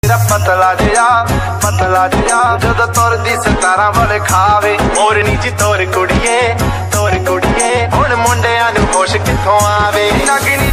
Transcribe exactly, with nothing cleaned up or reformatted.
तेरा पतला जिया पतला जिया जदों तुरदी सतारां वाले खावे मोरनी जी तोर कुड़िए तोर कुड़िए हुण मुंडियां नूं खुश कित्थों आवे।